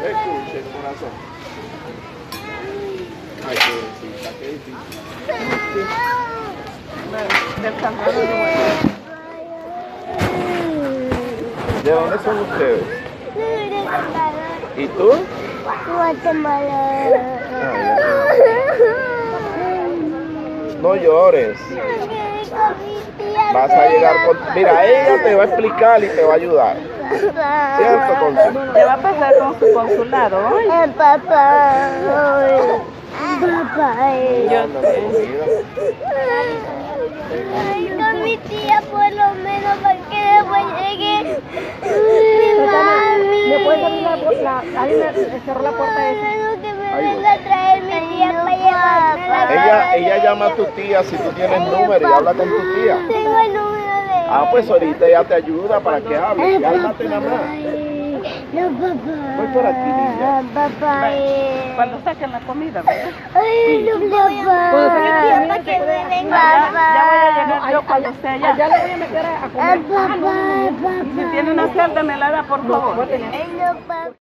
Escuche, corazón. Ay, qué difícil, qué difícil. ¿De dónde son ustedes? ¿Y tú? Guatemala. No llores. Vas a llegar con... Mira, ella te va a explicar y te va a ayudar. ¿Cierto, Consuelo? ¿Qué va a pasar con su consulado hoy? Papá. Papá. Ay, con mi tía por lo menos para que después llegue mi mami. ¿Me puedes abrir alguien me cerró la puerta esa? Que me venga a traer mi tía para llevarme a la casa. Ella llama a tu tía si tú tienes número y habla con tu tía. Tengo el número de Ah, pues ahorita ella te ayuda para que hables. Cálmate nada más. No, papá. Voy por aquí, niña. Papá. Cuando saquen la comida, ¿verdad? Ay, no, papá. Para que me venga. Ya voy a llegar yo cuando esté allá. Ya le voy a meter a comer. Papá, papá. Si tiene una celda, me la da, por favor. Ay, no, papá.